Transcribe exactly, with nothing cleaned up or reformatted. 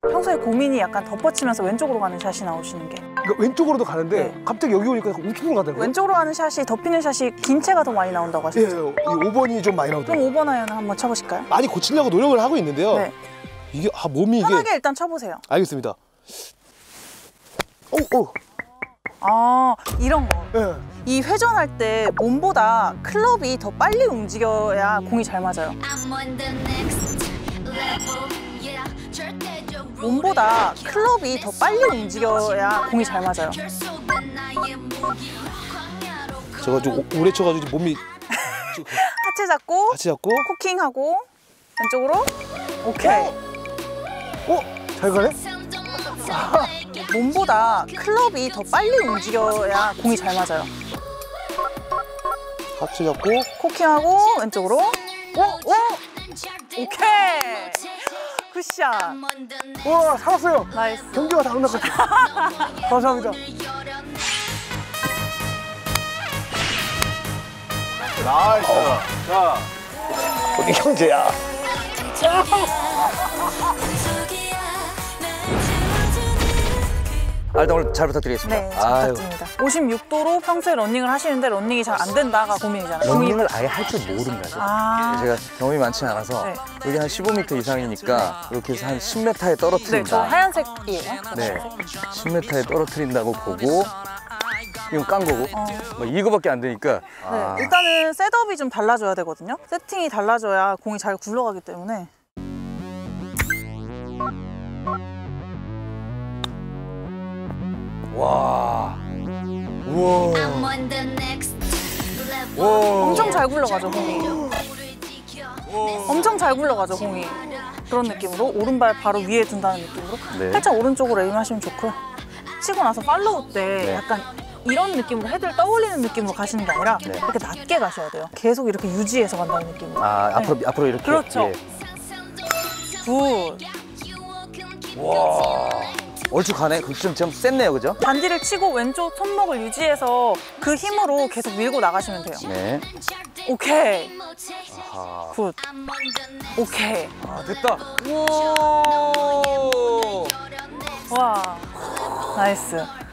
평소에 고민이 약간 덮어치면서 왼쪽으로 가는 샷이 나오시는 게. 그러니까 왼쪽으로도 가는데 네. 갑자기 여기 오니까 우측으로 가더라고요. 왼쪽으로 가는 샷이 덮이는 샷이 긴 채가 더 많이 나온다고 하셨죠? 예, 이 오 번이 좀 많이 나오더라고요. 그럼 오 번 아이언을 한번 쳐보실까요? 많이 고치려고 노력을 하고 있는데요. 네. 이게 아 몸이 이게 편하게 일단 쳐보세요. 알겠습니다. 오, 오. 아 이런 거. 네. 이 회전할 때 몸보다 클럽이 더 빨리 움직여야 공이 잘 맞아요. 몸보다 클럽이 더 빨리 움직여야 공이 잘 맞아요. 제가 좀 오래 쳐가지고 몸이 하체 잡고, 하체 잡고, 코킹하고 왼쪽으로. 오케이. 오, 잘 가네? 아, 몸보다 클럽이 더 빨리 움직여야 공이 잘 맞아요. 하체 잡고, 코킹하고 왼쪽으로. 오, 오, 오케이. 굿샷. 우와, 살았어요. 나이스. 경기가 다 끝났어요. 감사합니다. 나이스. 자, 우리 형제야. 아, 일단 오늘 잘 부탁드리겠습니다. 네, 잘 부탁드립니다. 오십육 도로 평소에 러닝을 하시는데 러닝이 잘 안 된다가 고민이잖아요. 러닝을 아예 할 줄 모르는 거죠. 아 제가 경험이 많지 않아서 네. 여기 한 십오 미터 이상이니까 이렇게 해서 한 십 미터에 네, 저 떨어뜨린다. 하얀색이에요. 네, 십 미터에 떨어뜨린다고 보고 이건 깐 거고 어. 뭐 이거밖에 안 되니까 네, 아. 일단은 셋업이 좀 달라져야 되거든요. 세팅이 달라져야 공이 잘 굴러가기 때문에. 와, 우와, 와, 엄청 잘 굴러가죠, 공이. 엄청 잘 굴러가죠, 공이. 그런 느낌으로 오른발 바로 위에 둔다는 느낌으로 네. 살짝 오른쪽으로 에임하시면 좋고요. 치고 나서 팔로우 때 네. 약간 이런 느낌으로 헤드를 떠올리는 느낌으로 가시는 게 아니라 네. 이렇게 낮게 가셔야 돼요. 계속 이렇게 유지해서 간다는 느낌으로. 아, 네. 앞으로 앞으로 이렇게. 그렇죠. 예. 굿. 와, 얼추 가네. 그 좀 좀 셌네요, 그죠? 반디를 치고 왼쪽 손목을 유지해서 그 힘으로 계속 밀고 나가시면 돼요. 네. 오케이. 아하. 굿. 오케이. 아, 됐다. 우와. 와. 나이스.